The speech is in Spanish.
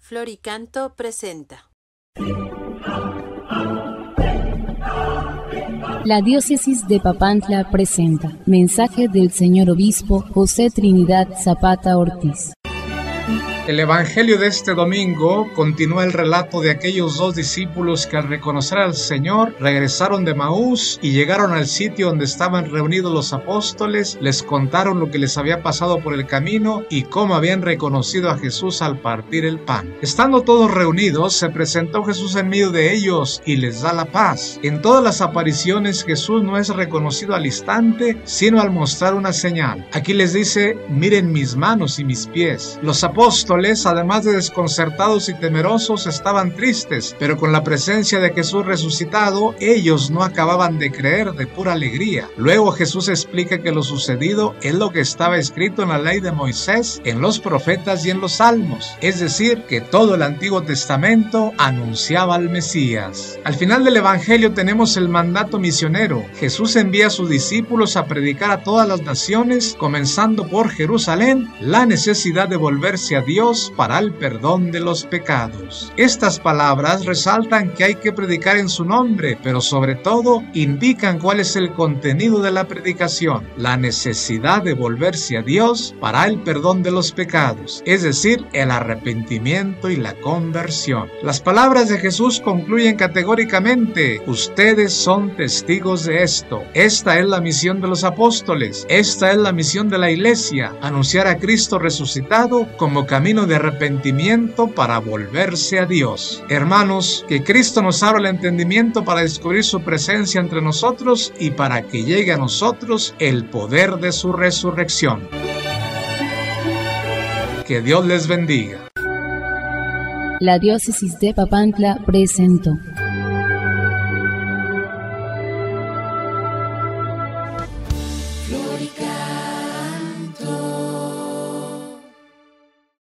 Floricanto presenta. La Diócesis de Papantla presenta mensaje del Señor Obispo José Trinidad Zapata Ortiz. El Evangelio de este domingo continúa el relato de aquellos dos discípulos que al reconocer al Señor regresaron de Maús y llegaron al sitio donde estaban reunidos los apóstoles, les contaron lo que les había pasado por el camino y cómo habían reconocido a Jesús al partir el pan. Estando todos reunidos, se presentó Jesús en medio de ellos y les da la paz. En todas las apariciones Jesús no es reconocido al instante, sino al mostrar una señal. Aquí les dice: miren mis manos y mis pies. Los apóstoles, además de desconcertados y temerosos, estaban tristes, pero con la presencia de Jesús resucitado, ellos no acababan de creer de pura alegría. Luego Jesús explica que lo sucedido es lo que estaba escrito en la ley de Moisés, en los profetas y en los salmos, es decir, que todo el Antiguo Testamento anunciaba al Mesías. Al final del Evangelio tenemos el mandato misionero. Jesús envía a sus discípulos a predicar a todas las naciones, comenzando por Jerusalén, la necesidad de volverse a Dios para el perdón de los pecados. Estas palabras resaltan que hay que predicar en su nombre, pero sobre todo indican cuál es el contenido de la predicación: la necesidad de volverse a Dios para el perdón de los pecados, es decir, el arrepentimiento y la conversión. Las palabras de Jesús concluyen categóricamente: ustedes son testigos de esto. Esta es la misión de los apóstoles, esta es la misión de la Iglesia: anunciar a Cristo resucitado como camino de arrepentimiento para volverse a Dios. Hermanos, que Cristo nos abra el entendimiento para descubrir su presencia entre nosotros y para que llegue a nosotros el poder de su resurrección. Que Dios les bendiga. La Diócesis de Papantla presentó. Floricanto.